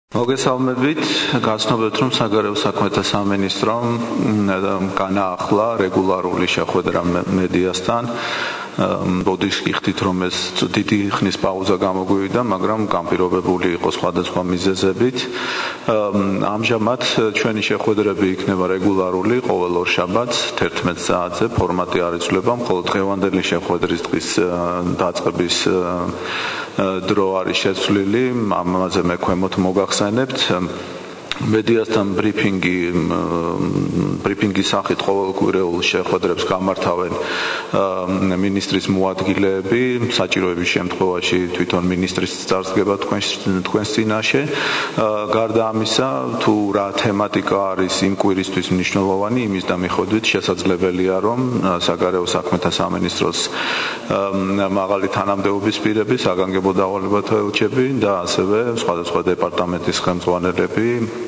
მოგესალმებით, გაცნობთ რომ საგარეო საქმეთა სამინისტრომ განაახლა რეგულარული შეხვედრა მედიასთან. ბოდიშ გიხდით რომ ეს დიდი ხნის პაუზა გამოგვივიდა, მაგრამ განპირობებული იყო სხვადასხვა მიზეზებით. ამჟამად ჩვენი შეხვედრები იქნება რეგულარული ყოველ ორ შაბათს 11 საათზე, ფორმატი არ იცვლება, მხოლოდ დღევანდელი შეხვედრის დღის დაწყების დრო არის შეცვლილი, ამაზე მე ქვემოთ მოგახსენებთ. მედიასთან ბრიფინგის სახით ყოველკვირეულ შეხვედრებს გამართავენ მინისტრის მოადგილეები, საჭიროების შემთხვევაში თვითონ მინისტრის წარსდგება თქვენს წინაშე. გარდა ამისა, თუ რა თემატიკა არის იმ კვირისთვის მნიშვნელოვანი, იმის დამიხვედრით შესაძლებელია, რომ საგარეო საქმეთა სამინისტროს მაღალი თანამდებობის პირები, საგანგებო დავალებათა ელჩები და ასევე სხვადასხვა დეპარტამენტის ხელმძღვანელები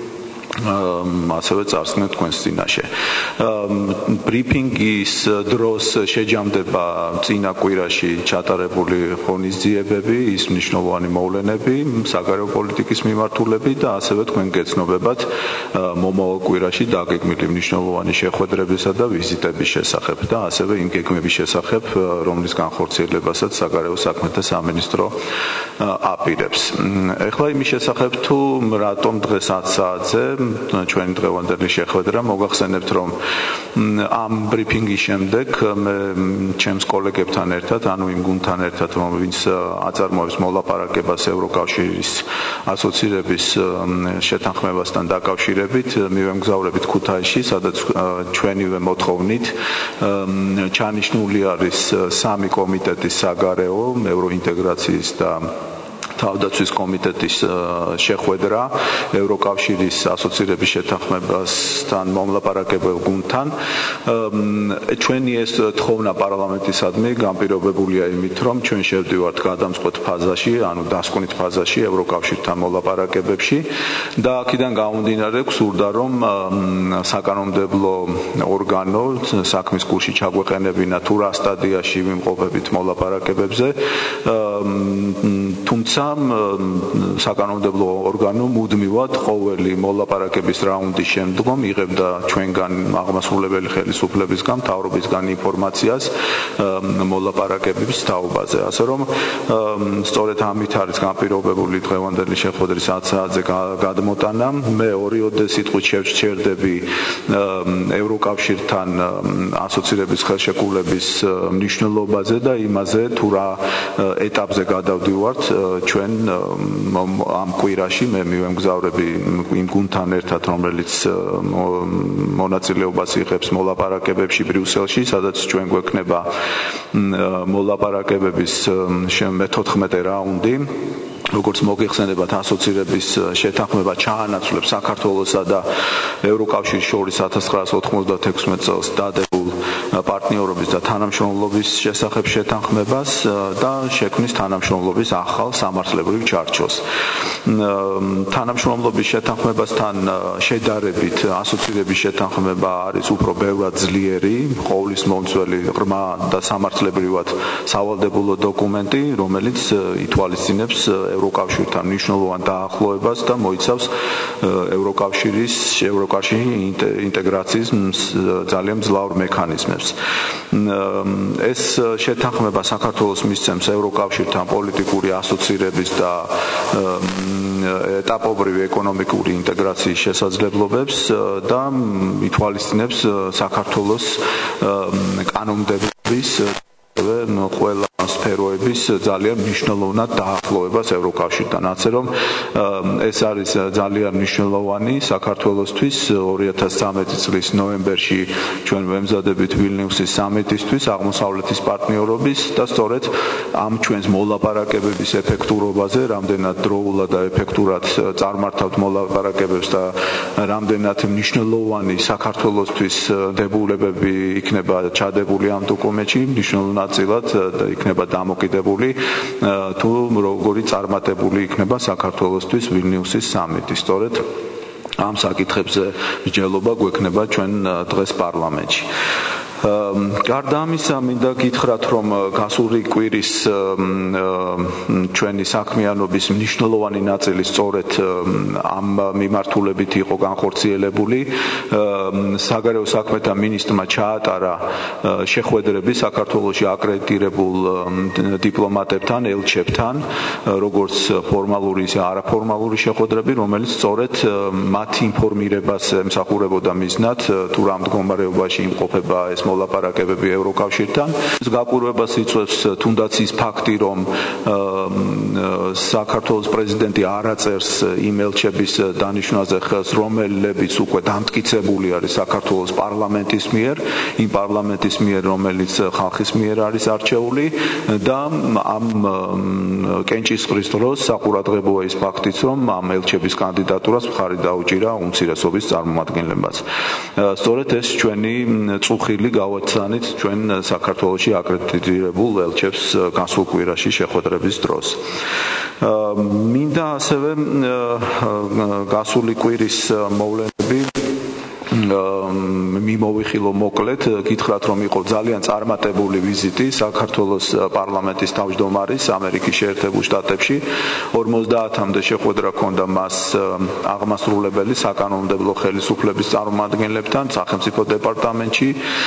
ასევე წარსდგნენ თქვენს წინაშე. ბრიფინგის დროს შეჯამდება წინა კვირაში ჩატარებული ღონისძიებები, ის მნიშვნელოვანი მოვლენები, საგარეო პოლიტიკის მიმართულებით და ასევე თქვენ გეცნობებათ მომავალ კვირაში დაგეგმილი მნიშვნელოვანი შეხვედრებისა და ვიზიტების შესახებ და ასევე იმ გეგმების შესახებ, რომლის განხორციელებასაც საგარეო საქმეთა სამინისტრო აპირებს. ეხლა იმის შესახებ თუ რატომ დღეს 10 საათზე ჩვენი დღევანდელი შეხვედრა, მოგახსენებთ რომ ამ ბრიფინგის შემდეგ მე ჩემს კოლეგებთან ერთად, ანუ იმ გუნდთან ერთად, ვინც აწარმოებს მოლაპარაკებას ევროკავშირის ასოცირების შეთანხმებასთან დაკავშირებით, მივემგზავრებით ქუთაისში, სადაც ჩვენივე მოთხოვნით ჩანიშნული არის 3 კომიტეტის საგარეო, ევროინტეგრაციის და თავდაცვის კომიტეტის შეხვედრა ევროკავშირის ასოცირების შეთანხმებასთან მომლაპარაკებელ გუნდთან. ჩვენი ეს თხოვნა პარლამენტისადმი განპირობებულია იმით, რომ ჩვენ შევდივართ გადამწყვეტ ფაზაში, ანუ დასკვნით ფაზაში ევროკავშირთან მოლაპარაკებებში და აქედან გამომდინარე გვსურდა, რომ საკანონმდებლო ორგანო საქმის კურსში ჩაგვეყენებინა თუ რა სტადიაში ვიმყოფებით მოლაპარაკებებზე, თუმცა საკანონმდებლო ორგანო მუდმივად ყოველი მოლაპარაკების რაუნდის შემდგომ იღებდა ჩვენგან აღმასრულებელი ხელისუფლებისგან, მთავრობისგან ინფორმაციას მოლაპარაკებების თაობაზე. ასე რომ სწორედ ამით არის განპირობებული დღევანდელი შეხვედრის 10 საათზე გადმოტანა. მე ორიოდე სიტყვით შევჩერდები ევროკავშირთან ასოცირების ხელშეკრულების მნიშვნელობაზე და იმაზე, თუ რა ეტაპზე გადავდივართ ჩვენ ამ კვირაში. მე მივემგზავრები იმ გუნდთან ერთად, რომელიც მონაწილეობას იღებს მოლაპარაკებებში ბრიუსელში, სადაც ჩვენ გვექნება მოლაპარაკებების მე-14 რაუნდი. როგორც მოგეხსენებათ, ასოცირების შეთანხმება ჩაანაცვლებს საქართველოსა და ევროკავშირის შორის 1996 წელს დადებულ პარტნიორობის და თანამშრომლობის შესახებ შეთანხმებას და შექმნის თანამშრომლობის ახალ სამართლებრივ ჩარჩოს. თანამშრომლობის შეთანხმებასთან შედარებით ასოცირების შეთანხმება არის უფრო ბევრად ძლიერი, ყოვლისმომცველი, ღრმა და სამართლებრივად სავალდებულო დოკუმენტი, რომელიც ითვალისწინებს ევროკავშირთან მნიშვნელოვან დაახლოებას და მოიცავს ევროკავშირის ინტეგრაციის ძალიან მძლავრ მექანიზმებს. ეს შეთანხმება საქართველოს მისცემს ევროკავშირთან პოლიტიკური ასოცირების და ეტაპობრივი ეკონომიკური ინტეგრაციის შესაძლებლობებს და ითვალისწინებს საქართველოს კანონმდებლობის ყველა სფეროების ძალიან მნიშვნელოვნად დაახლოებას ევროკავშირთან. ასე რომ ეს არის ძალიან მნიშვნელოვანი საქართველოსთვის. 2013 წლის ნოემბერში ჩვენ ვემზადებით ვილნიუსის სამიტისთვის აღმოსავლეთის პარტნიორობის და სწორედ ამ ჩვენს მოლაპარაკებების ეფექტურობაზე, რამდენად დროულად და ეფექტურად წარმართავთ მოლაპარაკებებს და რამდენად მნიშვნელოვანი საქართველოსთვის დებულებები იქნება ჩადებული ამ დოკუმენტში, მნიშვნელოვნად და იქნება დამოკიდებული თუ როგორი წარმატებული იქნება საქართველოსთვის ვილნიუსის სამიტი. სწორედ ამ საკითხებზე მსჯელობა გვექნება ჩვენ დღეს პარლამენტში. გარდა ამისა, მინდა გითხრათ, რომ გასული კვირის ჩვენი საქმიანობის მნიშვნელოვანი ნაწილი სწორედ ამ მიმართულებით იყო განხორციელებული. საგარეო საქმეთა მინისტრმა ჩაატარა შეხვედრები საქართველოში აკრედიტირებულ დიპლომატებთან, ელჩებთან, როგორც ფორმალური, ისე არაფორმალური შეხვედრები, რომელიც სწორედ მათ ინფორმირებას ემსახურებოდა მიზნად, თუ რა მდგომარეობაში იმყოფება ეს მოლაპარაკებები ევროკავშირთან. ეს გაკვირვებას იწვევს თუნდაც ის ფაქტი, რომ საქართველოს პრეზიდენტი არ აწერს იმ ელჩების დანიშვნაზე ხელს, რომლებიც უკვე დამტკიცებული არის საქართველოს პარლამენტის მიერ, იმ პარლამენტის მიერ, რომელიც ხალხის მიერ არის არჩეული და ამ კენჭისყრის დროს საყურადღებოა ის ფაქტიც, რომ ამ ელჩების კანდიდატურას მხარი დაუჭირა უმცირესობის წარმომადგენლებას. სწორედ ეს ჩვენი წუხილი გავაცანით ჩვენ საქართველოში აკრედიტირებულ ელჩებს გასულ კვირაში შეხვედრების დროს. მინდა ასევე გასული კვირის მოვლენები მიმოვიხილო მოკლედ, გითხრათ, რომ იყო ძალიან წარმატებული ვიზიტი საქართველოს პარლამენტის თავმჯდომარის ამერიკის შეერთებულ შტატებში. 50-მდე შეხვედრა ჰქონდა მას აღმასრულებელი საკანონმდებლო ხელისუფლების წარმომადგენლებთან სახელმწიფო დეპარტამენტში,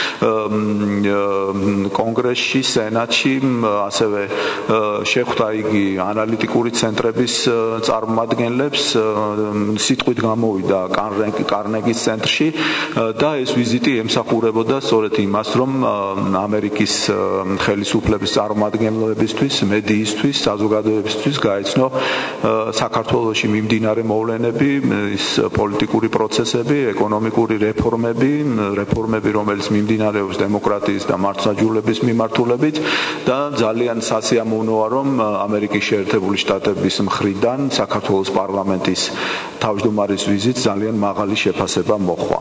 კონგრესში, სენატში, ასევე შეხვდა იგი ანალიტიკური ცენტრების წარმომადგენლებს, სიტყვით გამოვიდა კარნეგის ცენტრში და ეს ვიზიტი ემსახურებოდა სწორედ იმას, რომ ამერიკის ხელისუფლების წარმომადგენლებისთვის, მედიისთვის, საზოგადოებისთვის გაეცნო საქართველოში მიმდინარე მოვლენები, ის პოლიტიკური პროცესები, ეკონომიკური რეფორმები, რომელიც მიმდინარეობს დემოკრატიის და მართლმსაჯულების მიმართულებით და ძალიან სასიამოვნოა, რომ ამერიკის შეერთებული შტატების მხრიდან საქართველოს პარლამენტის თავმჯდომარის ვიზიტს ძალიან მაღალი შეფასება მოჰყვა.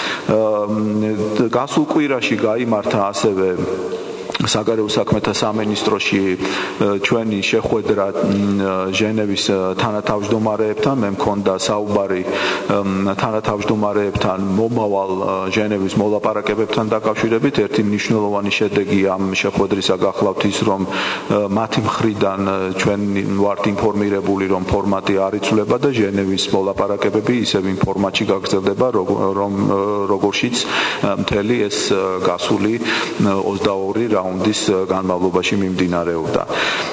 გასულ კვირაში გაიმართა ასევე საგარეო საქმეთა სამინისტროში ჩვენი შეხვედრა ჟენევის თანათავმჯდომარეებთან. მე მქონდა საუბარი თანათავმჯდომარეებთან მომავალ ჟენევის მოლაპარაკებებთან დაკავშირებით. ერთი მნიშვნელოვანი შედეგი ამ შეხვედრისა გახლავთ ის, რომ მათი მხრიდან ჩვენ ვართ ინფორმირებული, რომ ფორმატი არ იცვლება და ჟენევის მოლაპარაკებები ისევ იმ ფორმატში გაგრძელდება, როგორშიც მთელი ეს გასული 22 რაუნდის განმავლობაში მიმდინარეობდა.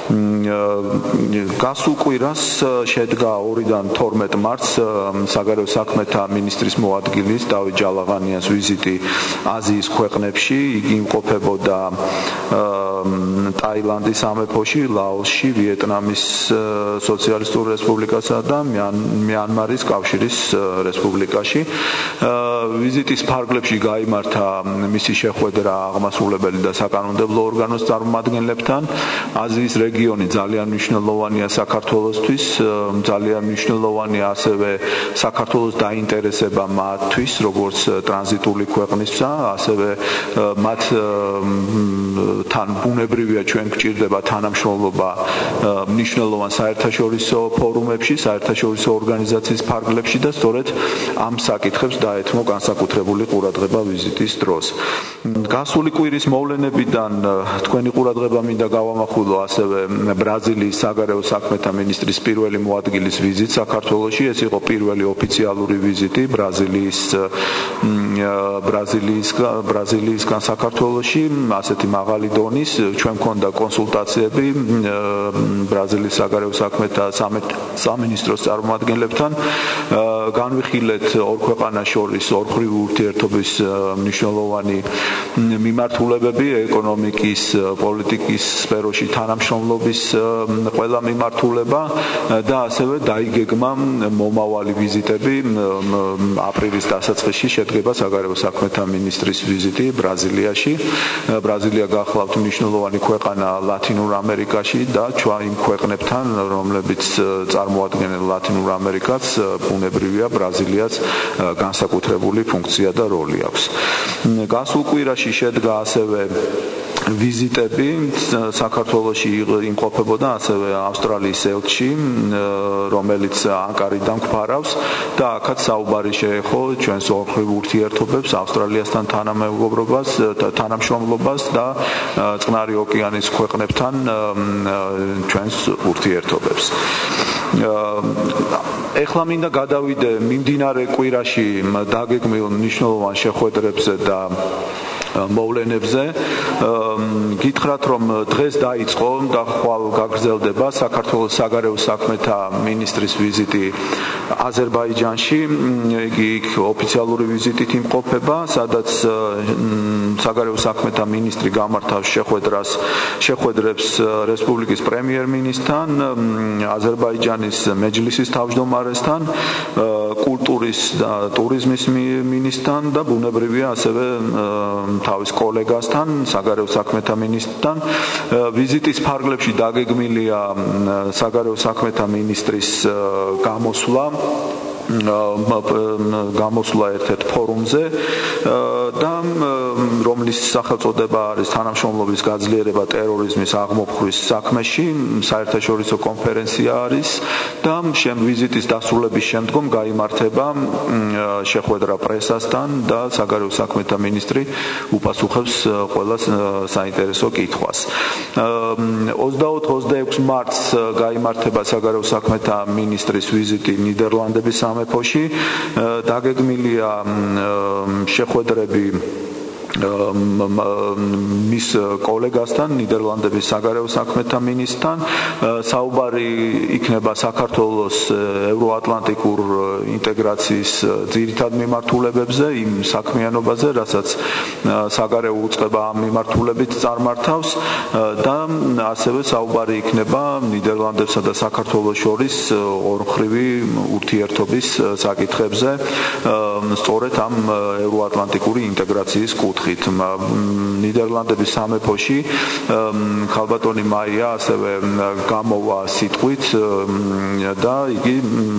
გასულ კვირას შედგა 2-დან 12 მარტს საგარეო საქმეთა მინისტრის მოადგილის დავით ჯალაღანიანის ვიზიტი აზიის ქვეყნებში. იგი იმყოფებოდა ტაილანდის სამეფოში, ლაოსში, ვიეტნამის სოციალისტურ რესპუბლიკასა და მიანმარის კავშირის რესპუბლიკაში. ვიზიტის ფარგლებში გაიმართა მისი შეხვედრა აღმასრულებელი და საკანონმდებლო ორგანოს წარმომადგენლებთან. აზიის რეგიონი ძალიან მნიშვნელოვანია საქართველოსთვის, ძალიან მნიშვნელოვანია ასევე საქართველოს დაინტერესება მათთვის, როგორც ტრანზიტული ქვეყნისა, ასევე მათთან ბუნებრივია ჩვენ გვჭირდება თანამშრომლობა მნიშვნელოვან საერთაშორისო ფორუმებში, საერთაშორისო ორგანიზაციის ფარგლებში და სწორედ ამ საკითხებს დაეთმო განსაკუთრებული ყურადღება ვიზიტის დროს. გასული კვირის მოვლენებიდან თქვენი ყურადღება მინდა გავამახვილო ასევე ბრაზილიის საგარეო საქმეთა მინისტრის პირველი მოადგილის ვიზიტი საქართველოში. ეს იყო პირველი ოფიციალური ვიზიტი ბრაზილიისგან საქართველოში, ასეთი მაღალი დონის. ჩვენ მქონდა კონსულტაციები ბრაზილიის საგარეო საქმეთა სამინისტროს წარმომადგენლებთან. განვიხილეთ ორ ქვეყანას შორის ორმხრივი ურთიერთობის მნიშვნელოვანი მიმართულებები, ეკონომიკის, პოლიტიკის სფეროში თანამშრომლობის ყველა მიმართულება და ასევე დაიგეგმა მომავალი ვიზიტები. აპრილის დასაწყისში შედგება საგარეო საქმეთა მინისტრის ვიზიტი ბრაზილიაში. ბრაზილია გახლავთ მნიშვნელოვანი ქვეყანა ლათინურ ამერიკაში და ჩვენ იმ ქვეყნებთან, რომლებიც წარმოადგენენ ლათინურ ამერიკას, ბუნებრივია ბრაზილიაც განსაკუთრებული ფუნქცია და როლი აქვს. გასულ კვირაში შედგა ასევე ვიზიტები საქართველოში იმყოფებოდა ასევე ავსტრალიის ელჩი, რომელიც ანკარიდან გვფარავს და აქაც საუბარი შეეხო ჩვენს ორხრივ ურთიერთობებს, ავსტრალიასთან თანამშრომლობას და წყნარი ოკეანის ქვეყნებთან ჩვენს ურთიერთობებს. ეხლა მინდა გადავიდე მიმდინარე კვირაში დაგეგმილ მნიშვნელოვან შეხვედრებზე და მოვლენებზე. გითხრათ, რომ დღეს დაიწყო და ხვალ გაგრძელდება საქართველოს საგარეო საქმეთა მინისტრის ვიზიტი აზერბაიჯანში. იგი ოფიციალური ვიზიტით იმყოფება, სადაც საგარეო საქმეთა მინისტრი გამართავს შეხვედრებს რესპუბლიკის პრემიერ-მინისტრთან, აზერბაიჯანის მეჯლისის თავმჯდომარესთან, კულტურის და ტურიზმის მინისტრთან და ბუნებრივია ასევე თავის კოლეგასთან, საგარეო საქმეთა მინისტრთან. ვიზიტის ფარგლებში დაგეგმილია საგარეო საქმეთა მინისტრის გამოსვლა ერთ-ერთ ფორუმზე და რომლის სახელწოდება არის თანამშრომლობის გაძლიერება ტერორიზმის აღმოფხვის საქმეში, საერთაშორისო კონფერენცია არის და ვიზიტის დასრულების შემდგომ გაიმართება შეხვედრა პრესასთან და საგარეო საქმეთა მინისტრი უპასუხებს ყველა საინტერესო კითხვას. 24-26 მარტს გაიმართება საგარეო საქმეთა მინისტრის ვიზიტი ნიდერლანდების სამეფოში. დაგეგმილია შეხვედრები მის კოლეგასთან, ნიდერლანდების საგარეო საქმეთა მინისტრთან. საუბარი იქნება საქართველოს ევროატლანტიკურ ინტეგრაციის ძირითად მიმართულებებზე, იმ საქმიანობაზე, რასაც საგარეო უწყება ამ მიმართულებით წარმართავს და ასევე საუბარი იქნება ნიდერლანდებსა და საქართველოს შორის ორმხრივი ურთიერთობის საკითხებზე, სწორედ ამ ევროატლანტიკური ინტეგრაციის კუთხით. ნიდერლანდების სამეფოში ქალბატონი მაია ასევე გამოვა სიტყვით და იგი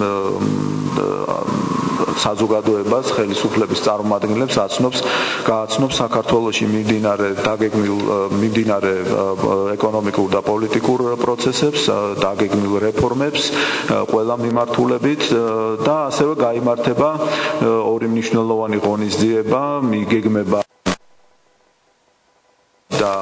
საზოგადოებას, ხელისუფლების წარმომადგენლებს გააცნობს საქართველოში მიმდინარე ეკონომიკურ და პოლიტიკურ პროცესებს, დაგეგმილ რეფორმებს ყველა მიმართულებით და ასევე გაიმართება ორი მნიშვნელოვანი ღონისძიება, მიგეგმება და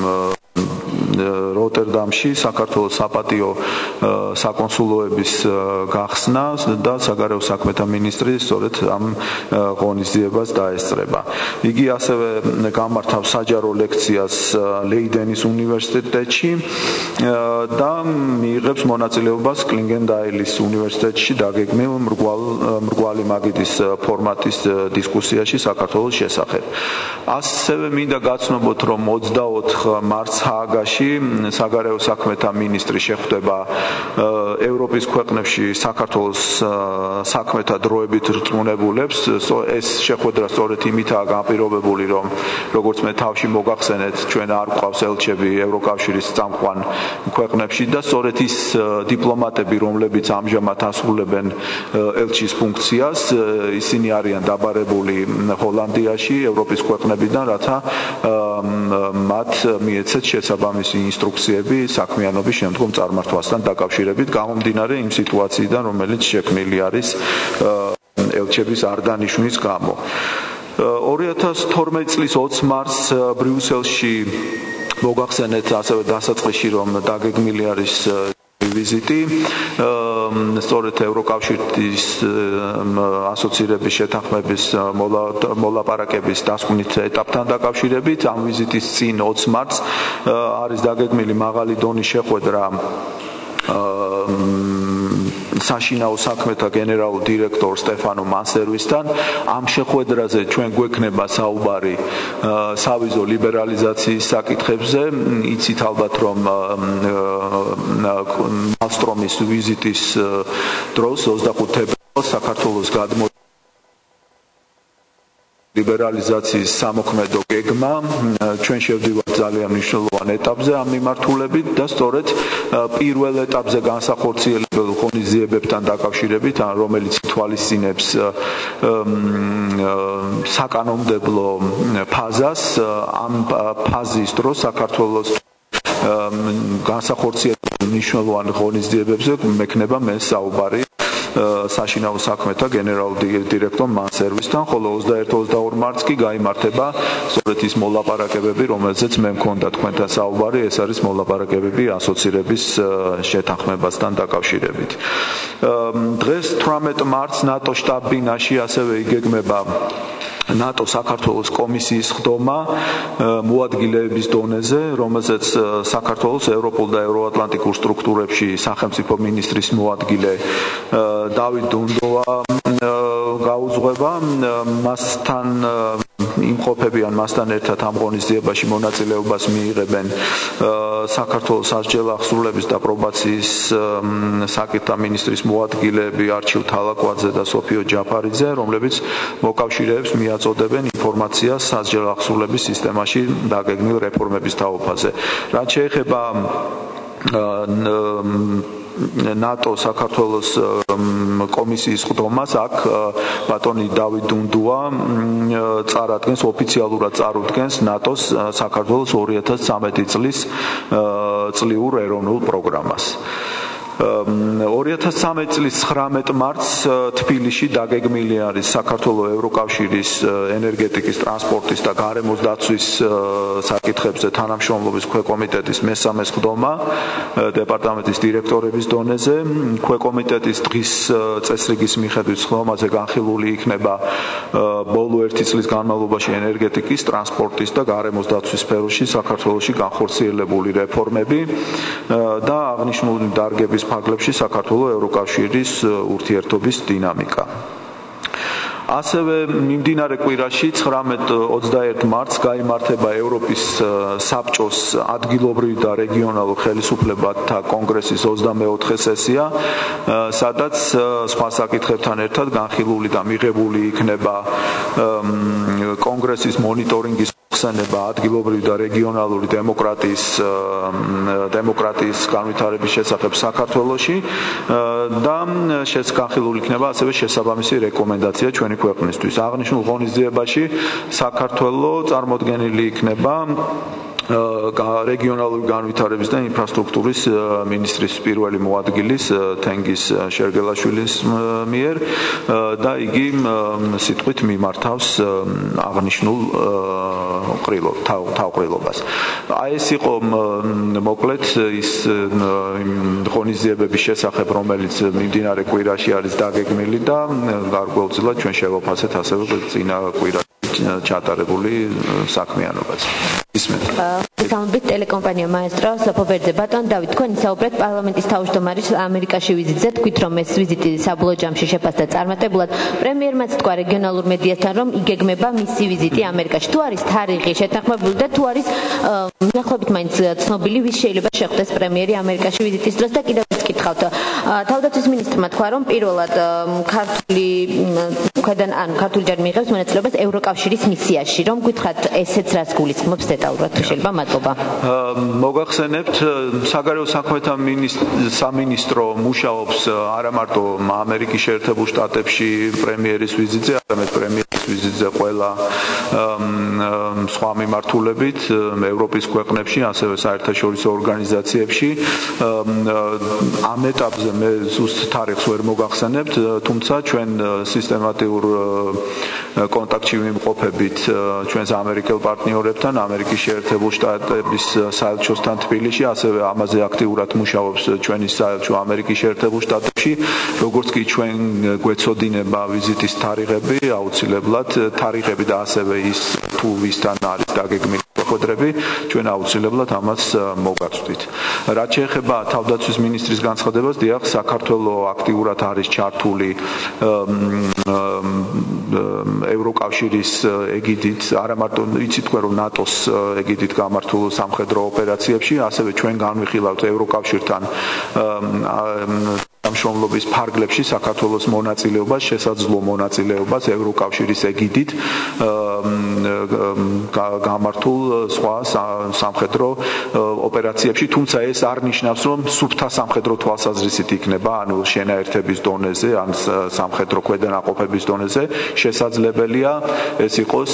როტერდამში საქართველოს საპატიო საკონსულოების გახსნა და საგარეო საქმეთა მინისტრი სწორედ ამ ღონისძიებას დაესწრება. იგი ასევე გამართავს საჯარო ლექციას ლეიდენის უნივერსიტეტში და მიიღებს მონაწილეობას კლინგენდაილის უნივერსიტეტში დაგეგმილ მრგვალი მაგიდის ფორმატის დისკუსიაში საქართველოს შესახებ. ასევე მინდა გაცნობოთ, რომ 24 მარტს ჰააგაში საგარეო საქმეთა მინისტრი შეხვდება ევროპის ქვეყნებში საქართველოს საქმეთა დროებით რწმუნებულებს. ეს შეხვედრა სწორედ იმითაა განპირობებული, რომ როგორც მე თავში მოგახსენეთ, ჩვენ არ გვყავს ელჩები ევროკავშირის წამყვან ქვეყნებში და სწორედ ის დიპლომატები, რომლებიც ამჟამად ასრულებენ ელჩის ფუნქციას, ისინი არიან დაბარებული ჰოლანდიაში, ევროპის ქვეყნებიდან, რათა მათ მიეცეთ შესაბამისი ინსტრუქციები საქმიანობის შემდგომ წარმართვასთან დაკავშირებით, გამომდინარე იმ სიტუაციიდან, რომელიც შექმნილი არის ელჩების არ დანიშვნის გამო. 2012 წლის 20 მარტს ბრიუსელში მოგახსენეთ ასევე დასაწყისში, რომ დაგეგმილი არის ვიზიტი სწორედ ევროკავშირის ასოცირების შეთანხმების მოლაპარაკების დასკვნით ეტაპთან დაკავშირებით. ამ ვიზიტის წინ 20 მარტს არის დაგეგმილი მაღალი დონის შეხვედრა საშინაო საქმეთა გენერალურ დირექტორ სტეფანო მანსერვისთან. ამ შეხვედრაზე ჩვენ გვექნება საუბარი სავიზო ლიბერალიზაციის საკითხებზე. იცით ალბათ, რომ მალსტრომის ვიზიტის დროს 25 თებერვალს საქართველოს ლიბერალიზაციის სამოქმედო გეგმა ჩვენ შევდივართ ძალიან მნიშვნელოვან ეტაპზე ამ მიმართულებით და სწორედ პირველ ეტაპზე განსახორციელებელ ღონისძიებებთან დაკავშირებით, რომელიც თვალისწინებს საკანონმდებლო ფაზას, ამ ფაზის დროს საქართველოს განსახორციელებელ მნიშვნელოვან ღონისძიებებზე მექნება მე საუბარი საშინაო საქმეთა გენერალურ დირექტორ მანსერვისთან, ხოლო 21-22 მარტს კი გაიმართება სწორედ ის მოლაპარაკებები, რომელზეც მე მქონდა თქვენთან საუბარი, ეს არის მოლაპარაკებები ასოცირების შეთანხმებასთან დაკავშირებით. დღეს 18 მარტს ნატო შტაბ-ბინაში ასევე იგეგმება ნატო საქართველოს კომისიის ხდომა მოადგილეების დონეზე, რომელზეც საქართველოს ევროპულ და ევროატლანტიკურ სტრუქტურებში სახელმწიფო მინისტრის მოადგილე დავით დუნდოვა გაუძღვება, მასთან იმყოფებიან, მასთან ერთად ამ ღონისძიებაში მონაწილეობას მიიღებენ საქართველოს სასჯელ აღსრულების და პრობაციის საკითხთა მინისტრის მოადგილეები არჩილ თალაკვაძე და სოფიო ჯაფარიძე, რომლებიც მოკავშირეებს მიაწოდებენ ინფორმაციას სასჯელ აღსრულების სისტემაში დაგეგმილ რეფორმების თაობაზე. რაც შეეხება ნატო საქართველოს კომისიის ხდომას, აქ ბატონი დავით დუნდუა წარადგენს, ოფიციალურად წარუდგენს ნატოს საქართველოს 2013 წლის წლიურ ეროვნულ პროგრამას. 2013 წლის 19 მარტს თბილისში დაგეგმილი არის საქართველოს ევროკავშირის ენერგეტიკის, ტრანსპორტის და გარემოს დაცვის საკითხებზე თანამშრომლობის ქვეკომიტეტის მესამე ხდომა დეპარტამენტის დირექტორების დონეზე. ქვეკომიტეტის დღის წესრიგის მიხედვით ხდომაზე განხილული იქნება ბოლო 1 წლის განმავლობაში ენერგეტიკის, ტრანსპორტის და გარემოს დაცვის სფეროში საქართველოში განხორციელებული რეფორმები და აღნიშნული დარგების ფარგლებში საქართველოს ევროკავშირის ურთიერთობის დინამიკა. ასევე მიმდინარე კვირაში 19-21 მარტს გაიმართება ევროპის საბჭოს ადგილობრივი და რეგიონალურ ხელისუფლებათა კონგრესის 24 სესია, სადაც სხვა საკითხებთან ერთად განხილული და მიღებული იქნება კონგრესის მონიტორინგის ხსენება ადგილობრივი და რეგიონალური დემოკრატიის განვითარების შესახებ საქართველოში და განხილული იქნება ასევე შესაბამისი რეკომენდაცია ჩვენი ქვეყნისთვის. აღნიშნულ ღონისძიებაში საქართველოს წარმოდგენილი იქნება რეგიონალური განვითარების და ინფრასტრუქტურის მინისტრის პირველი მოადგილის თენგიზ შერგელაშვილის მიერ და იგი სიტყვით მიმართავს აღნიშნულ თავყრილობას. ეს იყო მოკლედ ის ღონისძიებების შესახებ, რომელიც მიმდინარე კვირაში არის დაგეგმილი და გარკვეულწილად ჩვენ შევაფასეთ ასევე წინა კვირაში ჩატარებული საქმიანობაც. Სამბით ტელეკომპანია მაესტრო სოფობერძე ბატონ დავით, თქვენ საუბრეთ პარლამენტის თავმჯდომარის ამერიკაში ვიზიტზე, თქვით რომ ეს ვიზიტი საბოლოო ჯამში შეფასდა წარმატებულად. პრემიერმაც თქვა რეგიონალურ მედიასთან, რომ იგეგმება მისი ვიზიტი ამერიკაში. თუ არის თარიღი შეთანხმებული და თუ არის მიახლოებით მაინც ცნობილი, ვის შეიძლება შეხვდეს პრემიერი ამერიკაში ვიზიტის დროს და კიდევ ის კითხავთ. თავდაცვის მინისტრმა თქვა, რომ პირველად ქართული ჯარი მიიღებს მონაწილეობას ევროკავშირის მისიაში. რომ გითხრათ, ესეც რას გულისხმობს დეტალურად, თუ შეიძლება? მადლობა. მოგახსენებთ, საგარეო საქმეთა სამინისტრო მუშაობს არა მარტო ამერიკის შეერთებულ შტატებში პრემიერის ვიზიტზე, არამედ პრემიერის ვიზიტზე ყველა სხვა მიმართულებით ევროპის ქვეყნებში, ასევე საერთაშორისო ორგანიზაციებში. ამ ეტაპზე მე ზუსტ თარიღს ვერ მოგახსენებთ, თუმცა ჩვენ სისტემატიურ კონტაქტში ვიმყოფებით ჩვენს ამერიკელ პარტნიორებთან, ამერიკის შეერთებულ შტატების საელჩოსთან თბილისში, ასევე ამაზე აქტიურად მუშაობს ჩვენი საელჩო ამერიკის შეერთებულ შტატებში. როგორც კი ჩვენ გვეცოდინება ვიზიტის თარიღები, აუცილებლად თარიღები და ასევე ის თუ ვისთან არის დაგეგმილი შეხვედრები, ჩვენ აუცილებლად ამას მოგაწვდით. რაც შეეხება თავდაცვის მინისტრის განცხადებას, დიახ, საქართველოს აქტიურად არის ჩართული ევროკავშირის ეგიდით, არა მარტო იცით თქვენ რომ ნატოს ეგიდით გამართულ სამხედრო ოპერაციებში, ასევე ჩვენ განვიხილავთ ევროკავშირთან თანამშრომლობის ფარგლებში საქართველოს მონაწილეობას, შესაძლო მონაწილეობას ევროკავშირის ეგიდით გამართულ სხვა სამხედრო ოპერაციებში, თუმცა ეს არ ნიშნავს, რომ სუფთა სამხედრო თვალსაზრისით იქნება, ანუ შენაერთების დონეზე, ან სამხედრო ქვედანაყოფების დონეზე, შესაძლებელია ეს იყოს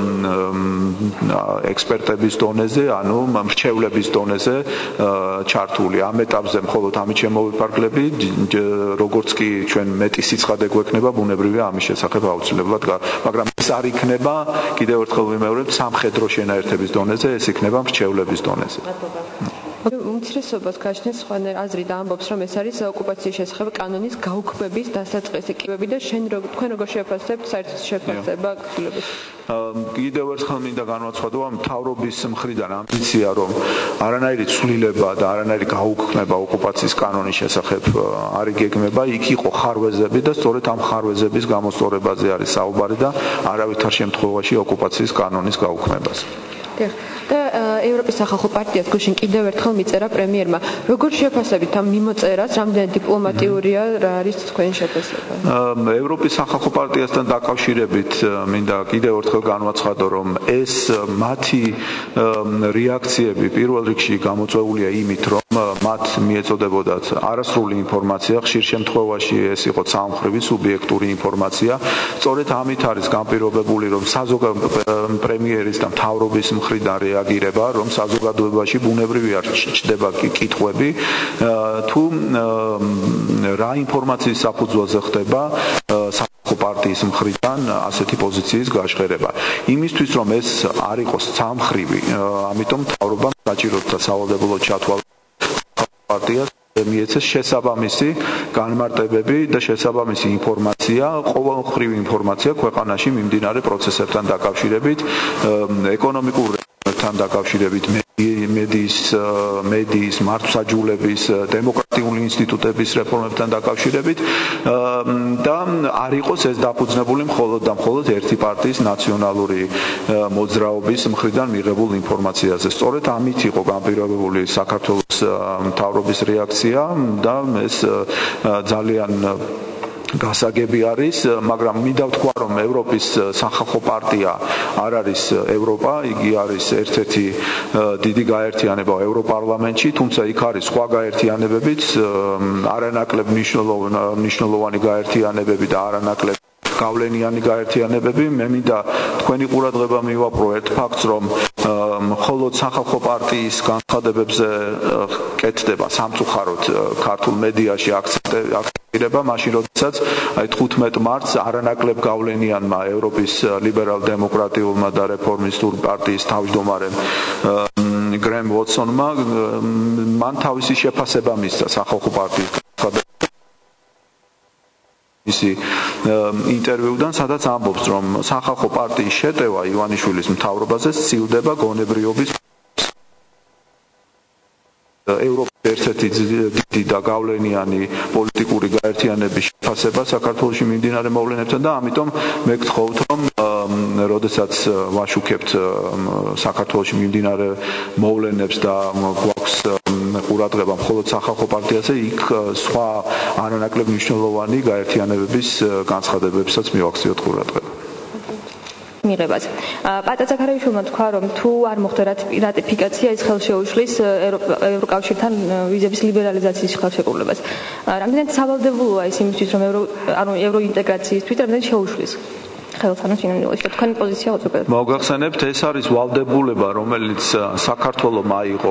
ექსპერტების დონეზე, ანუ მრჩევლების დონეზე ჩართული. ამ ეტაპზე მხოლოდ ამით შემოვიფარგლები, როგორც კი ჩვენ მეტი სიცხადე გვექნება, ბუნებრივია ამის შესახებ აუცილებლად, მაგრამ ეს არ იქნება, კიდევ ერთხელ ვიმეორებ, სამხედრო შენაერთების დონეზე, ეს იქნება მრჩევლების დონეზე. უმცირესობას გაჩნდეს სხვანაირ აზრი და ამბობს, რომ ეს არის ოკუპაციის შესახებ კანონის გაუქმების დასაწყისი კიბები და თქვენ როგორ შეფასებთ საერთოდ შეფასება კბილებას? კიდევ ერთხელ მინდა განვაცხადო, მთავრობის მხრიდან ამბიცია, რომ არანაირი ცვლილება და არანაირი გაუქმება ოკუპაციის კანონის შესახებ არ იგეგმება, იქ იყო ხარვეზები და სწორედ ამ ხარვეზების გამოსწორებაზე არის საუბარი და არავითარ შემთხვევაში ოკუპაციის კანონის გაუქმებას. და ევროპის სახალხო პარტიას გუშინ კიდევ ერთხელ მიწერა პრემიერმა. როგორ შეფასებით ამ მიმოწერას, რამდენად დიპლომატიურია, რა არის თქვენი შეფასება? ევროპის სახალხო პარტიასთან დაკავშირებით მინდა კიდევ ერთხელ განვაცხადო, რომ ეს მათი რეაქციები პირველ რიგში გამოწვეულია იმით, რომ მათ მიეწოდებოდათ არასრული ინფორმაცია, ხშირ შემთხვევაში ეს იყო ცალმხრივი სუბიექტური ინფორმაცია. სწორედ ამით არის განპირობებული, რომ პრემიერის და მთავრობის მხრიდან რეაგირება, რომ საზოგადოებაში ბუნებრივია ჩნდება კითხვები, თუ რა ინფორმაციის საფუძველზე ხდება სახალხო პარტიის მხრიდან ასეთი პოზიციის გაშღერება. იმისთვის, რომ ეს არ იყოს ცალმხრივი, ამიტომ მთავრობამ საჭიროა სავალდებულო ჩათვალა პარტიას მიეცეს შესაბამისი განმარტებები და შესაბამისი ინფორმაცია, ყოველმხრივი ინფორმაცია ქვეყანაში მიმდინარე პროცესებთან დაკავშირებით, ეკონომიკურ თან დაკავშირებით, მედიის, მართლმსაჯულების, დემოკრატიული ინსტიტუტების რეფორმებთან დაკავშირებით და არ იყოს ეს დაფუძნებული მხოლოდ და მხოლოდ ერთი პარტიის ნაციონალური მოძრაობის მხრიდან მიღებულ ინფორმაციაზე. სწორედ ამით იყო განპირობებული საქართველოს მთავრობის რეაქცია და ეს ძალიან გასაგები არის, მაგრამ მინდა ვთქვა, რომ ევროპის სახალხო პარტია არ არის ევროპა, იგი არის ერთ-ერთი დიდი გაერთიანება ევროპარლამენტში, თუმცა იქ არის სხვა გაერთიანებებიც, არანაკლებ მნიშვნელოვანი გაერთიანებები და არანაკლებ გავლენიანი გაერთიანებები. მე მინდა თქვენი ყურადღება მივაპყრო ერთ ფაქტს, რომ მხოლოდ სახალხო პარტიის განცხადებებზე კეთდება სამწუხაროდ ქართულ მედიაში აქცენტირება, მაშინ როდესაც 15 მარტს არანაკლებ გავლენიანმა ევროპის ლიბერალ-დემოკრატიულმა და რეფორმისტულ პარტიის თავმჯდომარემ გრემ ვოტსონმა მან თავისი შეფასება მისცა სახალხო პარტიის ისი ინტერვიუდან, სადაც ამბობს, რომ სახალხო პარტიის შეტევა ივანიშვილის მთავრობაზე სცილდება გონებრიობის ევროპის ერთ-ერთი დიდი და გავლენიანი პოლიტიკური გაერთიანების შეფასება საქართველოში მიმდინარე მოვლენებთან და ამიტომ მე გთხოვთ, რომ როდესაც ვაშუქებთ საქართველოში მიმდინარე მოვლენებს და გვაქვს ყურადღება მხოლოდ სახალხო პარტიაზე, იქ სხვა არანაკლებ მნიშვნელოვანი გაერთიანებების განცხადებებსაც მივაქციოთ ყურადღება. მიღებას. პატა ზაქარაიშვილმა თქვა, რომ თუ არ მოხდა რატიფიკაცია, ის ხელს შეუშლის ევროკავშირთან ვიზების ლიბერალიზაციის ხელშეკრულებას. რამდენად სავალდებულოა ის იმისთვის, რომ ევროინტეგრაციისთვის რამდენად შეუშლის ხელთან შინაგანში თქვენი პოზიცია უწუხებთ. მოგახსენებთ, ეს არის ვალდებულება, რომელიც საქართველომ აიღო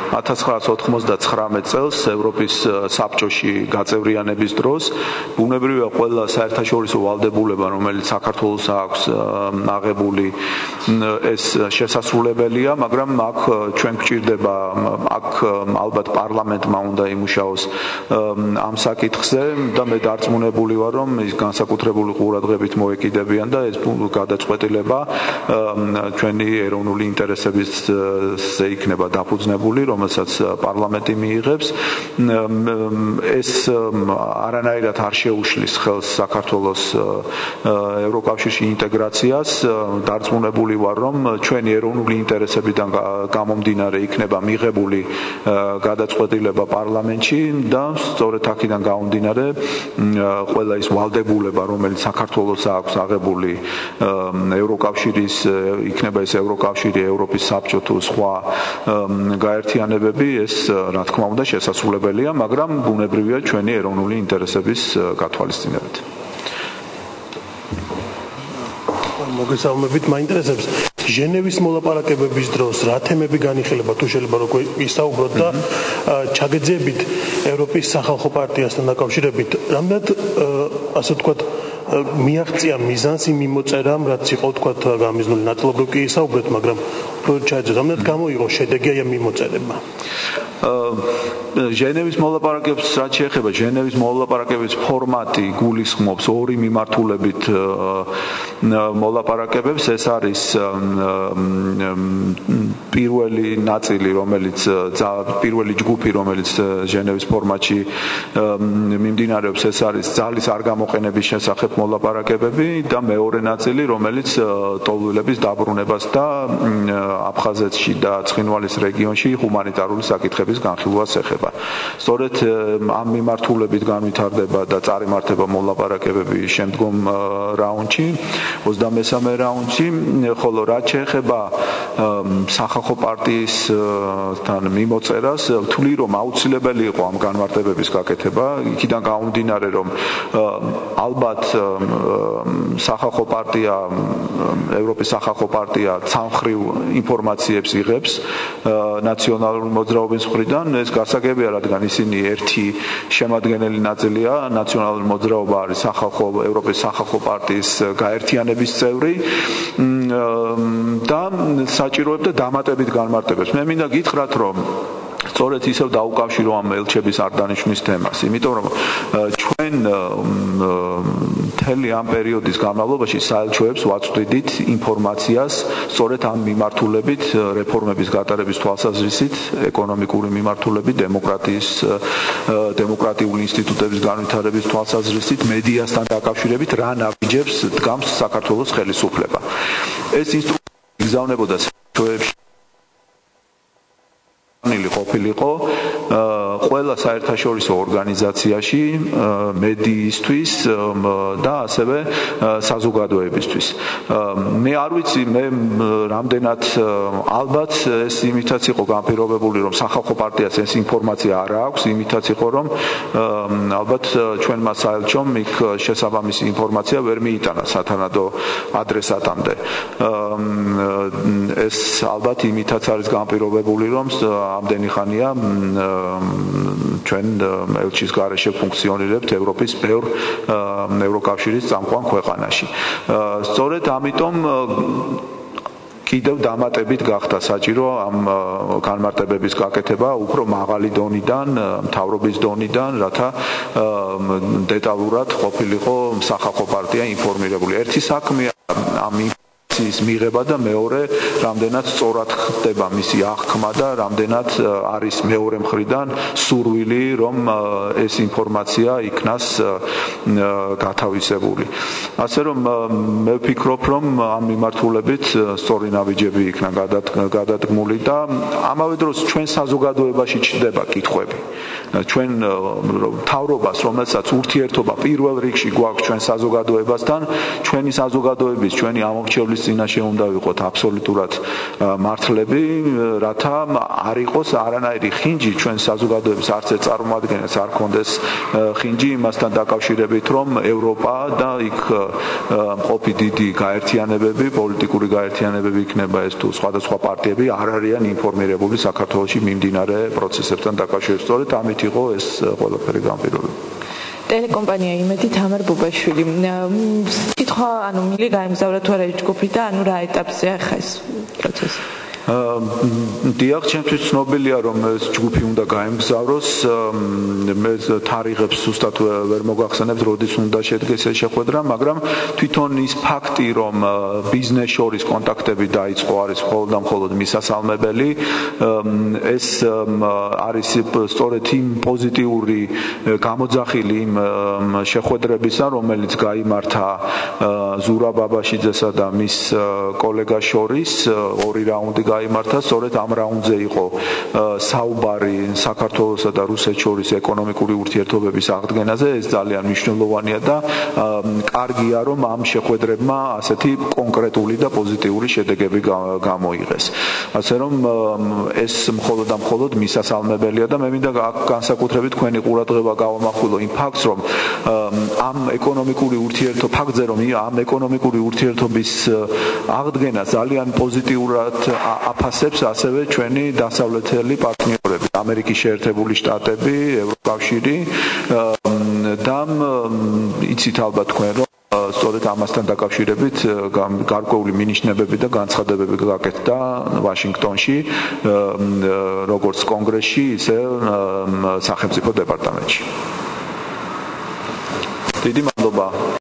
1999 წელს ევროპის საბჭოში გაწევრიანების დროს. ბუნებრივია ყველა საერთაშორისო ვალდებულება, რომელიც საქართველოს აქვს აღებული, ეს შესასრულებელია, მაგრამ აქ ჩვენ გვჭირდება, აქ ალბათ პარლამენტმა უნდა იმუშაოს ამ საკითხზე და მე დარწმუნებული ვარ, რომ ის განსაკუთრებული ყურადღებით მოეკიდებიან და ეს გადაწყვეტილება ჩვენი ეროვნული ინტერესებისზე იქნება დაფუძნებული, რომელსაც პარლამენტი მიიღებს. ეს არანაირად არ შეუშლის ხელს საქართველოს ევროკავშირში ინტეგრაციას. დარწმუნებული ვარ, რომ ჩვენი ეროვნული ინტერესებიდან გამომდინარე იქნება მიღებული გადაწყვეტილება პარლამენტში და სწორედ აქედან გამომდინარე ყველა ის ვალდებულება, რომელიც საქართველოს აქვს აღებული ევროკავშირის, იქნება ეს ევროკავშირი, ევროპის საბჭო თუ სხვა გაერთიანებები, ეს რა თქმა უნდა შესაძლებელია, მაგრამ ბუნებრივია ჩვენი ეროვნული ინტერესების გათვალისწინებით. მოგესალმებით, მაინტერესებს ჟენევის მოლაპარაკებების დროს რა თემები განიხილება, თუ შეიძლება როგორ ისაუბროთ და ჩაგეძიებით ევროპის სახალხო პარტიასთან დაკავშირებით, რამდენად ასე ვთქვათ მიაღწია მიზანს იმ მიმოწერამ, რაც იყო ვთქვათ გამიზნული, ნაწილობრივ კი ისაუბრეთ, მაგრამ ჩაეძეთ, რამდენად გამოიღო შედეგი ამ მიმოწერებმა? ჟენევის მოლაპარაკებებს რაც შეეხება, ჟენევის მოლაპარაკებების ფორმატი გულისხმობს ორი მიმართულებით მოლაპარაკებებს. ეს არის პირველი ნაწილი, პირველი ჯგუფი, რომელიც ჟენევის ფორმატში მიმდინარეობს, ეს არის ძალის არ გამოყენების შესახებ მოლაპარაკებები და მეორე ნაწილი, რომელიც ტოლვილების დაბრუნებას და აფხაზეთში და ცხინვალის რეგიონში ჰუმანიტარული საკითხების განხილვას ეხება. სწორედ ამ მიმართულებით განვითარდება და წარიმართება მოლაპარაკებები შემდგომ რაუნდში, 23-მე რაუნდში, ხოლო რაც შეეხება სახალხო პარტიისთან მიმოწერას, ვთვლი, რომ აუცილებელი იყო ამ განმარტებების გაკეთება, იქიდან გამომდინარე, რომ ალბათ სახალხო პარტია, ევროპის სახალხო პარტია ცალმხრივ ინფორმაციებს იღებს ნაციონალური მოძრაობის მხრიდან, ეს გასაგებია, რადგან ისინი ერთი შემადგენელი ნაწილია, ნაციონალური მოძრაობა არის ევროპის სახალხო პარტიის გაერთიანების წევრი და საჭიროებდა დამატებით განმარტებებს. მე მინდა გითხრათ, რომ სწორედ ისევ დაუკავშირო ამ ელჩების არ დანიშვნის თემას, იმიტომ რომ ჩვენ მთელი ამ პერიოდის განმავლობაში საელჩოებს ვაწვდიდით ინფორმაციას სწორედ ამ მიმართულებით, რეფორმების გატარების თვალსაზრისით, ეკონომიკური მიმართულებით, დემოკრატიული ინსტიტუტების განვითარების თვალსაზრისით, მედიასთან დაკავშირებით, რა ნაბიჯებს დგამს საქართველოს ხელისუფლება. ეს ინსტრუმენტი იგზავნებოდა საელჩოებში ყოფილიყო ყველა საერთაშორისო ორგანიზაციაში, მედიისთვის და ასევე საზოგადოებისთვის. მე არ ვიცი, მე რამდენად ალბათ ეს იმითაც იყო განპირობებული, რომ სახალხო პარტიას ეს ინფორმაცია არ აქვს, იმითაც იყო, რომ ალბათ ჩვენმა საელჩომ იქ შესაბამისი ინფორმაცია ვერ მიიტანა სათანადო ადრესატამდე. ეს ალბათ იმითაც არის განპირობებული, რომ ამდენი ხანია ჩვენ ელჩის გარეშე ფუნქციონირებთ ევროპის ბევრ ევროკავშირის წამყვან ქვეყანაში. სწორედ ამიტომ კიდევ დამატებით გახდა საჭირო ამ განმარტებების გაკეთება უფრო მაღალი დონიდან, მთავრობის დონიდან, რათა დეტალურად ყოფილიყო სახალხო პარტია ინფორმირებული. ერთი საქმეა ამ მიღება და მეორე რამდენად სწორად ხდება მისი აღქმა და რამდენად არის მეორე მხრიდან სურვილი, რომ ეს ინფორმაცია იქნას გათავისებული. ასე რომ მე ვფიქრობ, რომ ამ მიმართულებით სწორი ნაბიჯები იქნა გადადგმული და ამავე დროს ჩვენ საზოგადოებაში ჩნდება კითხვები. ჩვენ მთავრობას, რომელსაც ურთიერთობა პირველ რიგში გვაქვს ჩვენ საზოგადოებასთან, ჩვენი საზოგადოების, ჩვენი ამომრჩევლის წინაშე უნდა ვიყოთ აბსოლუტურად მართლები, რათა არ იყოს არანაირი ხინჯი ჩვენ საზოგადოების არც ერთ წარმომადგენელს არ ქონდეს ხინჯი იმასთან დაკავშირებით, რომ ევროპა და იქ მყოფი დიდი გაერთიანებები, პოლიტიკური გაერთიანებები იქნება ეს თუ სხვადასხვა პარტიები არ არიან ინფორმირებული საქართველოში მიმდინარე პროცესებთან დაკავშირებით. სწორედ ამით იყო ეს ყველაფერი განპირობებული. ტელეკომპანია იმედი თამარ ბუბაშვილი. კითხვა, მილი გაემგზავრა თუ არა ჯგუფი და რა ეტაპზეა ხა ეს პროცესი? დიახ, ჩემთვის ცნობილია, რომ ეს ჯგუფი უნდა გაემგზავროს. მე თარიღებს ზუსტად ვერ მოგახსენებთ, როდის უნდა შედგეს ეს შეხვედრა, მაგრამ თვითონ ის ფაქტი, რომ ბიზნეს შორის კონტაქტები დაიწყო, არის მხოლოდ მისასალმებელი. ეს არის სწორედ იმ პოზიტიური გამოძახილი იმ შეხვედრებისა, რომელიც გაიმართა ზურაბ აბაშიძესა და მის კოლეგას შორის, ორი რაუნდი გაიმართა, სწორედ ამ რაუნდზე იყო საუბარი საქართველოსა და რუსეთს შორის ეკონომიკური ურთიერთობების აღდგენაზე. ეს ძალიან მნიშვნელოვანია და კარგია, რომ ამ შეხვედრებმა ასეთი კონკრეტული და პოზიტიური შედეგები გამოიღეს. ასე რომ ეს მხოლოდ მისასალმებელია და მე მინდა განსაკუთრებით თქვენი ყურადღება გავამახვილო იმ ფაქტს, რომ ამ ეკონომიკური ურთიერთობის აღდგენა ძალიან პოზიტიურად აფასებს ასევე ჩვენი დასავლეთელი პარტნიორები, ამერიკის შეერთებული შტატები, ევროკავშირი და იცით ალბათ თქვენ, რომ სწორედ ამასთან დაკავშირებით გარკვეული მინიშნებები და განცხადებები გაკეთდა ვაშინგტონში, როგორც კონგრესში, ისე სახელმწიფო დეპარტამენტში. დიდი მადლობა.